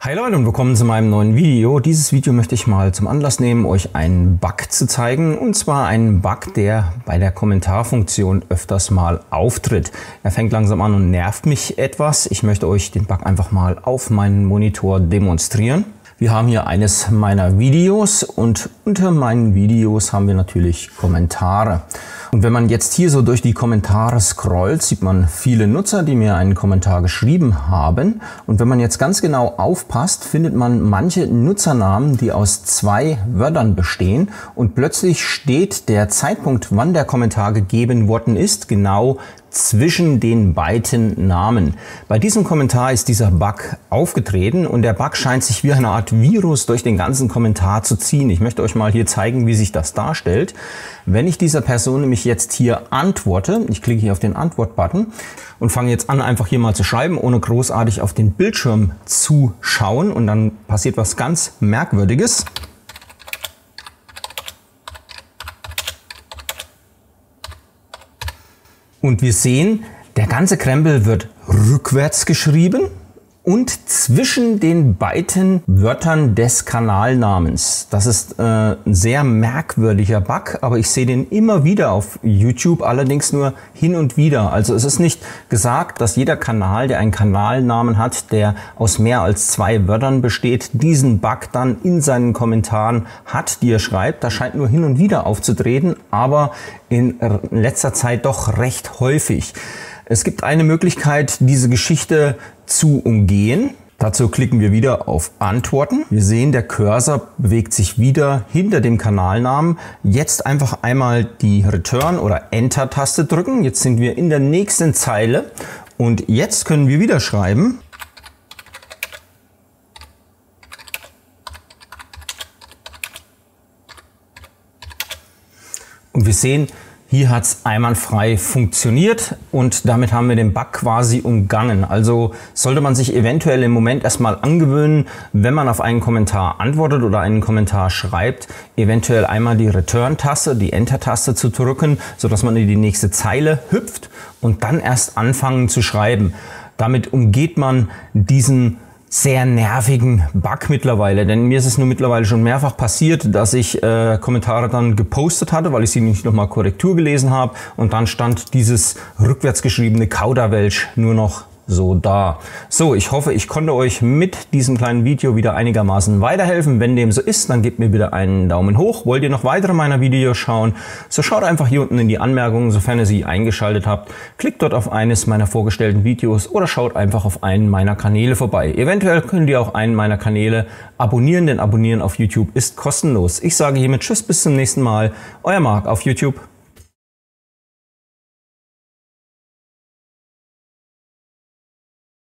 Hi Leute und willkommen zu meinem neuen Video. Dieses Video möchte ich mal zum Anlass nehmen, euch einen Bug zu zeigen. Und zwar einen Bug, der bei der Kommentarfunktion öfters mal auftritt. Er fängt langsam an und nervt mich etwas. Ich möchte euch den Bug einfach mal auf meinen Monitor demonstrieren. Wir haben hier eines meiner Videos und unter meinen Videos haben wir natürlich Kommentare. Und wenn man jetzt hier so durch die Kommentare scrollt, sieht man viele Nutzer, die mir einen Kommentar geschrieben haben. Und wenn man jetzt ganz genau aufpasst, findet man manche Nutzernamen, die aus zwei Wörtern bestehen. Und plötzlich steht der Zeitpunkt, wann der Kommentar gegeben worden ist, genau zwischen den beiden Namen. Bei diesem Kommentar ist dieser Bug aufgetreten und der Bug scheint sich wie eine Art Virus durch den ganzen Kommentar zu ziehen. Ich möchte euch mal hier zeigen, wie sich das darstellt. Wenn ich dieser Person nämlich jetzt hier antworte, ich klicke hier auf den Antwort-Button und fange jetzt an, einfach hier mal zu schreiben, ohne großartig auf den Bildschirm zu schauen, und dann passiert was ganz Merkwürdiges. Und wir sehen, der ganze Krempel wird rückwärts geschrieben und zwischen den beiden Wörtern des Kanalnamens. Das ist ein sehr merkwürdiger Bug, aber ich sehe den immer wieder auf YouTube, allerdings nur hin und wieder. Also es ist nicht gesagt, dass jeder Kanal, der einen Kanalnamen hat, der aus mehr als zwei Wörtern besteht, diesen Bug dann in seinen Kommentaren hat, die er schreibt. Das scheint nur hin und wieder aufzutreten, aber in letzter Zeit doch recht häufig. Es gibt eine Möglichkeit, diese Geschichte zu umgehen. Dazu klicken wir wieder auf Antworten. Wir sehen, der Cursor bewegt sich wieder hinter dem Kanalnamen. Jetzt einfach einmal die Return- oder Enter-Taste drücken. Jetzt sind wir in der nächsten Zeile und jetzt können wir wieder schreiben. Und wir sehen, hier hat es einwandfrei funktioniert und damit haben wir den Bug quasi umgangen. Also sollte man sich eventuell im Moment erstmal angewöhnen, wenn man auf einen Kommentar antwortet oder einen Kommentar schreibt, eventuell einmal die Return-Taste, die Enter-Taste zu drücken, sodass man in die nächste Zeile hüpft und dann erst anfangen zu schreiben. Damit umgeht man diesen sehr nervigen Bug mittlerweile, denn mir ist es nur mittlerweile schon mehrfach passiert, dass ich Kommentare dann gepostet hatte, weil ich sie nicht nochmal Korrektur gelesen habe, und dann stand dieses rückwärts geschriebene Kauderwelsch nur noch so da. So, ich hoffe, ich konnte euch mit diesem kleinen Video wieder einigermaßen weiterhelfen. Wenn dem so ist, dann gebt mir wieder einen Daumen hoch. Wollt ihr noch weitere meiner Videos schauen, so schaut einfach hier unten in die Anmerkungen, sofern ihr sie eingeschaltet habt. Klickt dort auf eines meiner vorgestellten Videos oder schaut einfach auf einen meiner Kanäle vorbei. Eventuell könnt ihr auch einen meiner Kanäle abonnieren, denn Abonnieren auf YouTube ist kostenlos. Ich sage hiermit Tschüss, bis zum nächsten Mal. Euer Marc auf YouTube.